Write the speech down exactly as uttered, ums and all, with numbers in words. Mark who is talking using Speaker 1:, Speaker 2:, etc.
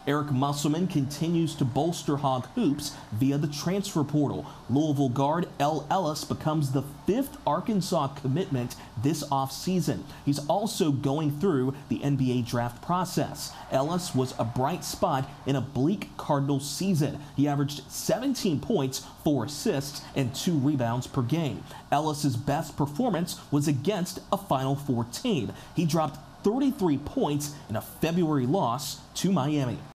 Speaker 1: Eric Musselman continues to bolster Hog hoops via the transfer portal. Louisville guard Ellis becomes the fifth Arkansas commitment this offseason. He's also going through the N B A draft process. Ellis was a bright spot in a bleak Cardinals season. He averaged seventeen points, four assists, and two rebounds per game. Ellis's best performance was against a Final Four team. He dropped thirty-three points in a February loss to Miami.